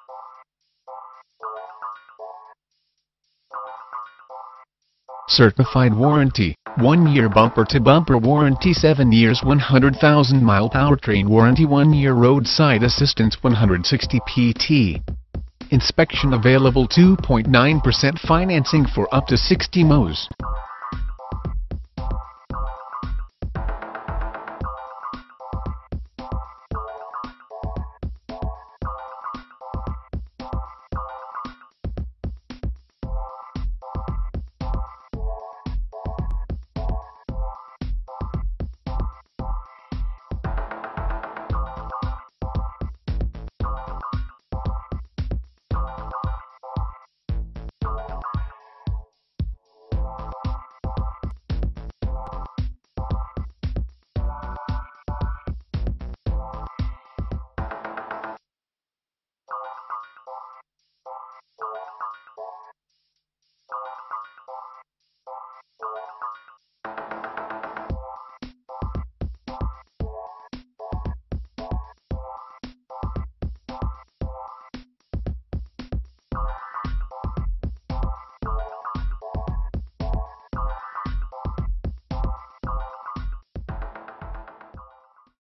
Certified warranty, 1-year bumper-to-bumper warranty, 7 years 100,000-mile powertrain warranty, 1-year roadside assistance, 160 PT. Inspection available, 2.9% financing for up to 60 MOs.